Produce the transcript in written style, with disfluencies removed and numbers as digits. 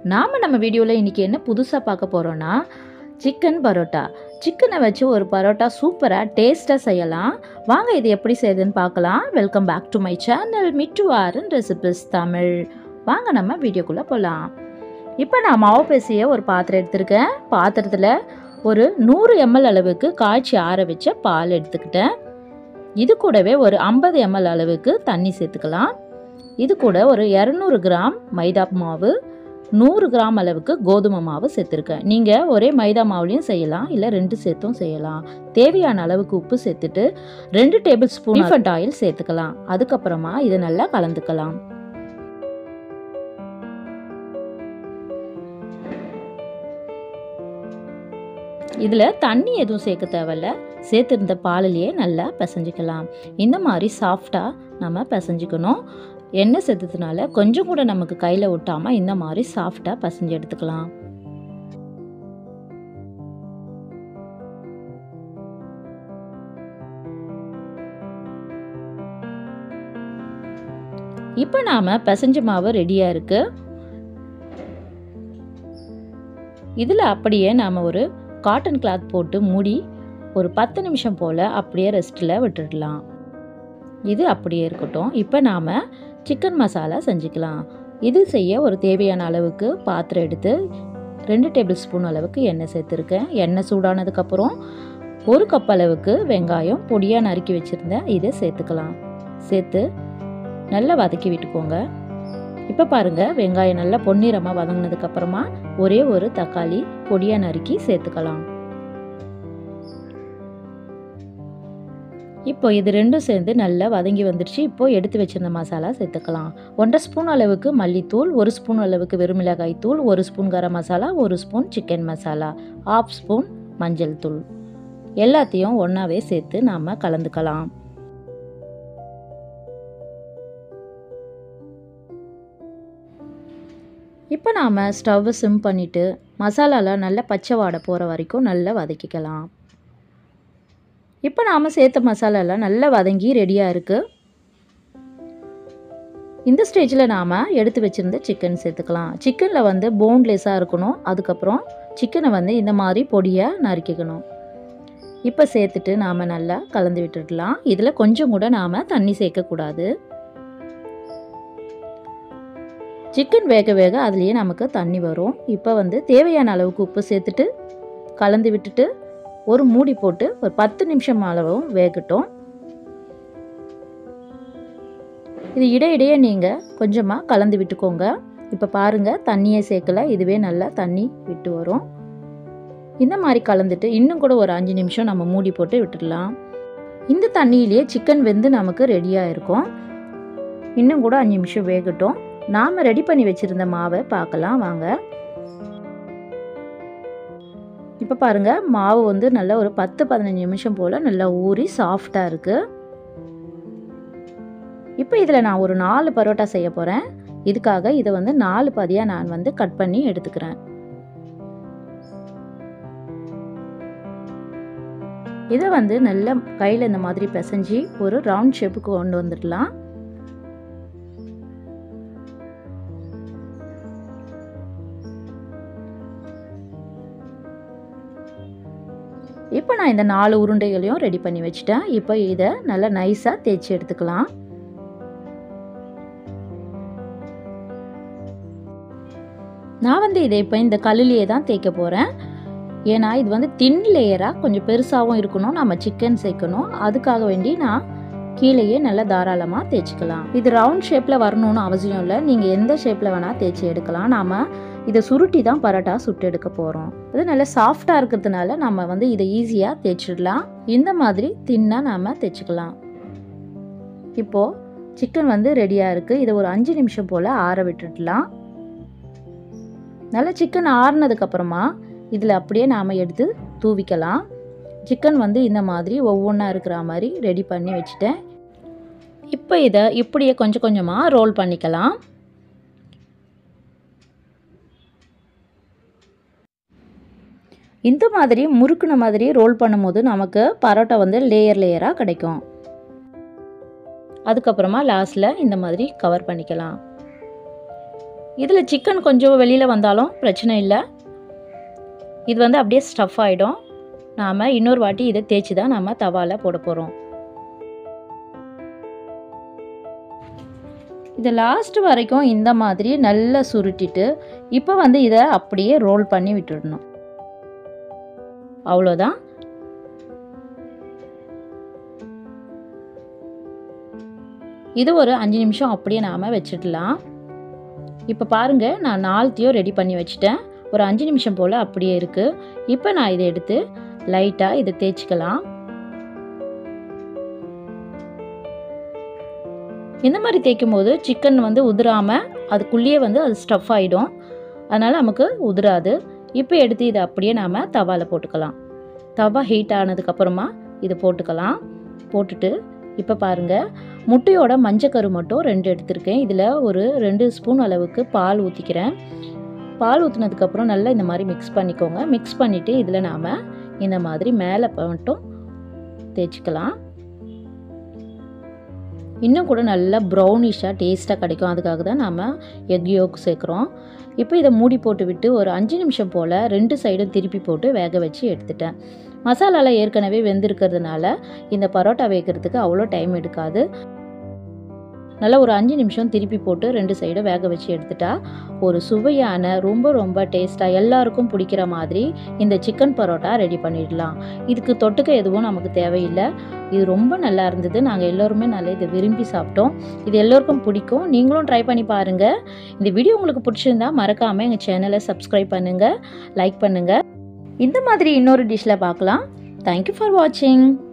நம்ம வீடியோவில் இன்றைக்கி என்ன புதுசாக பார்க்க போகிறோன்னா சிக்கன் பரோட்டா. சிக்கனை வச்சு ஒரு பரோட்டா சூப்பராக டேஸ்ட்டாக செய்யலாம். வாங்க இது எப்படி செய்யுதுன்னு பார்க்கலாம். Welcome back to my channel Mittu Aaron recipes Tamil. வாங்க நம்ம வீடியோக்குள்ளே போகலாம். இப்போ நான் மாவு பேசிய ஒரு பாத்திரம் எடுத்திருக்கேன். பாத்திரத்தில் ஒரு 100 ml அளவுக்கு காய்ச்சி ஆற வச்ச பால் எடுத்துக்கிட்டேன். இது கூடவே ஒரு 50 ml அளவுக்கு தண்ணி சேர்த்துக்கலாம். இது கூட ஒரு 200 கிராம் மைதா மாவு, 100 கிராம் அளவுக்கு கோதுமை மாவு சேர்த்துருக்கேன். நீங்கள் ஒரே மைதா மாவுலையும் செய்யலாம், இல்லை 2 சேர்த்தும் செய்யலாம். தேவையான அளவுக்கு உப்பு சேர்த்துட்டு 2 டேபிள் ஸ்பூன் ரீஃபைண்ட் ஆயில் சேர்த்துக்கலாம். அதுக்கப்புறமா இதை நல்லா கலந்துக்கலாம். இதில் தண்ணி எதுவும் சேர்க்க தேவையில்ல. சேர்த்துருந்த பாலிலேயே நல்லா பிசைஞ்சிக்கலாம். இந்த மாதிரி சாஃப்டாக நம்ம பிசைஞ்சிக்கணும். எண்ணெய் சேர்த்ததுனால கொஞ்சம் கூட நமக்கு கையில் ஒட்டாமல் இந்த மாதிரி சாஃப்டாக பிசைஞ்சு எடுத்துக்கலாம். இப்போ நாம் பிசைஞ்ச மாவு ரெடியாக இருக்குது. இதில் அப்படியே நாம் ஒரு காட்டன் கிளாத் போட்டு மூடி ஒரு 10 நிமிஷம் போல் அப்படியே ரெஸ்ட்டில் விட்டுடலாம். இது அப்படியே இருக்கட்டும். இப்போ நாம் சிக்கன் மசாலா செஞ்சுக்கலாம். இது செய்ய ஒரு தேவையான அளவுக்கு பாத்திரம் எடுத்து 2 டேபிள் ஸ்பூன் அளவுக்கு எண்ணெய் சேர்த்துருக்கேன். எண்ணெய் சூடானதுக்கப்புறம் 1 கப் அளவுக்கு வெங்காயம் பொடியாக நறுக்கி வச்சுருந்தேன். இதை சேர்த்துக்கலாம். சேர்த்து நல்லா வதக்கி விட்டுக்கோங்க. இப்போ பாருங்கள், வெங்காயம் நல்லா பொன்னிறமாக வதங்கினதுக்கப்புறமா ஒரே ஒரு தக்காளி பொடியாக நறுக்கி சேர்த்துக்கலாம். இப்போ இது ரெண்டும் சேர்ந்து நல்லா வதங்கி வந்துடுச்சு. இப்போ எடுத்து வச்சிருந்த மசாலா சேர்த்துக்கலாம். 1.5 ஸ்பூன் அளவுக்கு மல்லித்தூள், 1 ஸ்பூன் அளவுக்கு வெறுமிளகாய் தூள், 1 spoon garam masala, 1 spoon chicken masala, 1/2 spoon மஞ்சள் தூள், எல்லாத்தையும் ஒன்றாவே சேர்த்து நாம் கலந்துக்கலாம். இப்போ நாம் ஸ்டவ்வை சிம் பண்ணிவிட்டு மசாலாலாம் நல்லா பச்சை வாடை போகிற வரைக்கும் நல்லா வதக்கிக்கலாம். இப்போ நாம் சேர்த்த மசாலாலாம் நல்லா வதங்கி ரெடியாக இருக்குது. இந்த ஸ்டேஜில் நாம் எடுத்து வச்சுருந்த சிக்கன் சேர்த்துக்கலாம். சிக்கனில் வந்து போன்லெஸ்ஸாக இருக்கணும். அதுக்கப்புறம் சிக்கனை வந்து இந்த மாதிரி பொடியாக நறுக்கிக்கணும். இப்போ சேர்த்துட்டு நாம் நல்லா கலந்து விட்டுடலாம். இதில் கொஞ்சம் கூட நாம் தண்ணி சேர்க்கக்கூடாது. சிக்கன் வேக வேக அதுலேயே நமக்கு தண்ணி வரும். இப்போ வந்து தேவையான அளவுக்கு உப்பு சேர்த்துட்டு கலந்து விட்டுட்டு ஒரு மூடி போட்டு ஒரு 10 நிமிஷம் அளவும் வேகட்டும். இது இடையிடையே நீங்கள் கொஞ்சமாக கலந்து விட்டுக்கோங்க. இப்போ பாருங்கள், தண்ணியை சேர்க்கலை, இதுவே நல்லா தண்ணி விட்டு வரும். இந்த மாதிரி கலந்துட்டு இன்னும் கூட ஒரு 5 நிமிஷம் நம்ம மூடி போட்டு விட்டுடலாம். இந்த தண்ணியிலேயே சிக்கன் வெந்து நமக்கு ரெடியாக இருக்கும். இன்னும் கூட 5 நிமிஷம் வேகட்டும். நாம் ரெடி பண்ணி வச்சுருந்த மாவை பார்க்கலாம் வாங்க. இப்போ பாருங்கள், மாவு வந்து நல்லா ஒரு 10-15 நிமிஷம் போல் நல்லா ஊறி சாஃப்டாக இருக்குது. இப்போ இதில் நான் ஒரு 4 பரோட்டா செய்ய போகிறேன். இதுக்காக இதை வந்து 4 பாதியாக நான் வந்து கட் பண்ணி எடுத்துக்கிறேன். இதை வந்து நல்லா கையில் இந்த மாதிரி பிசைஞ்சு ஒரு ரவுண்ட் ஷேப்புக்கு கொண்டு வந்துடலாம். இப்போ நான் இந்த 4 உருண்டைகளையும் ரெடி பண்ணி வச்சுட்டேன். இப்போ இதை நல்லா நைஸாக தேய்ச்சி எடுத்துக்கலாம். நான் வந்து இதை இப்போ இந்த கல்லுலேயே தான் தேய்க்க போகிறேன். ஏன்னா இது வந்து தின் லேயராக கொஞ்சம் பெருசாகவும் இருக்கணும், நம்ம சிக்கன் சேர்க்கணும். அதுக்காக வேண்டி நான் கீழேயே நல்லா தாராளமாக தேய்ச்சிக்கலாம். இது ரவுண்ட் ஷேப்பில் வரணும்னு அவசியம் இல்லை. நீங்கள் எந்த ஷேப்பில் வேணால் தேய்ச்சி எடுக்கலாம். நாம் இதை சுருட்டி தான் பரோட்டா சுட்டு எடுக்க போகிறோம். அது நல்லா சாஃப்டாக இருக்கிறதுனால நம்ம வந்து இதை ஈஸியாக தேய்ச்சிடலாம். இந்த மாதிரி தின்னாக நாம் தேய்ச்சிக்கலாம். இப்போது சிக்கன் வந்து ரெடியாக இருக்குது. இதை ஒரு 5 நிமிஷம் போல் ஆற விட்டுடலாம். நல்லா சிக்கன் ஆறுனதுக்கப்புறமா இதில் அப்படியே நாம் எடுத்து தூவிக்கலாம். சிக்கன் வந்து இந்த மாதிரி ஒவ்வொன்றா இருக்கிற மாதிரி ரெடி பண்ணி வச்சுட்டேன். இப்போ இதை இப்படியே கொஞ்சம் கொஞ்சமாக ரோல் பண்ணிக்கலாம். இந்த மாதிரி முறுக்குன மாதிரி ரோல் பண்ணும்போது நமக்கு பரோட்டா வந்து லேயராக கிடைக்கும். அதுக்கப்புறமா லாஸ்ட்டில் இந்த மாதிரி கவர் பண்ணிக்கலாம். இதில் சிக்கன் கொஞ்சம் வெளியில் வந்தாலும் பிரச்சனை இல்லை. இது வந்து அப்படியே ஸ்டஃப் ஆகிடும். நாம் இன்னொரு வாட்டி இதை தேய்ச்சி தான் நாம் தவாவில் போட போகிறோம். இதை லாஸ்ட் வரைக்கும் இந்த மாதிரி நல்லா சுருட்டிட்டு இப்போ வந்து இதை அப்படியே ரோல் பண்ணி விட்டுடணும். அவ்வளோதான். இது ஒரு 5 நிமிஷம் அப்படியே நாம் வச்சிடலாம். இப்போ பாருங்கள், நான் 4த்தையும் ரெடி பண்ணி வச்சுட்டேன். ஒரு 5 நிமிஷம் போல் அப்படியே இருக்குது. இப்போ நான் இதை எடுத்து லைட்டாக இதை தேய்ச்சிக்கலாம். இந்த மாதிரி தேய்க்கும் போது சிக்கன் வந்து உதிராமல் அதுக்குள்ளேயே வந்து அது ஸ்டஃப் ஆகிடும். அதனால் நமக்கு உதிராது. இப்போ எடுத்து இதை அப்படியே நாம் தவாவில் போட்டுக்கலாம். தவா ஹீட் ஆனதுக்கப்புறமா இதை போட்டுக்கலாம். போட்டுட்டு இப்போ பாருங்கள், முட்டையோட மஞ்சக்கரு மட்டும் 2 எடுத்திருக்கேன். இதில் ஒரு 2 ஸ்பூன் அளவுக்கு பால் ஊற்றிக்கிறேன். பால் ஊற்றினதுக்கப்புறம் நல்லா இந்த மாதிரி மிக்ஸ் பண்ணிக்கோங்க. மிக்ஸ் பண்ணிவிட்டு இதில் நாம் இந்த மாதிரி மேலே மட்டும் தேய்ச்சிக்கலாம். இன்னும் கூட நல்லா ப்ரௌனிஷாக டேஸ்ட்டாக கிடைக்கும். அதுக்காக தான் நாம் எக் யோக் சேர்க்குறோம். இப்போ இதை மூடி போட்டு விட்டு ஒரு 5 நிமிஷம் போல் 2 சைடும் திருப்பி போட்டு வேக வச்சு எடுத்துட்டேன். மசாலாவில் ஏற்கனவே வெந்திருக்கிறதுனால இந்த பரோட்டா வேகிறதுக்கு அவ்வளோ டைம் எடுக்காது. நல்லா ஒரு 5 நிமிஷம் திருப்பி போட்டு 2 சைடும் வேக வச்சு எடுத்துட்டா ஒரு சுவையான ரொம்ப டேஸ்ட்டாக எல்லாருக்கும் பிடிக்கிற மாதிரி இந்த சிக்கன் பரோட்டா ரெடி பண்ணிடலாம். இதுக்கு தொட்டுக்க எதுவும் நமக்கு தேவையில்லை. இது ரொம்ப நல்லா இருந்தது. நாங்கள் எல்லோருமே நல்லா இதை விரும்பி சாப்பிட்டோம். இது எல்லோருக்கும் பிடிக்கும். நீங்களும் ட்ரை பண்ணி பாருங்கள். இந்த வீடியோ உங்களுக்கு பிடிச்சிருந்தா மறக்காமல் எங்கள் சேனலை சப்ஸ்கிரைப் பண்ணுங்கள், லைக் பண்ணுங்கள். இந்த மாதிரி இன்னொரு டிஷ்ஷில் பார்க்கலாம். தேங்க்யூ ஃபார் வாட்சிங்.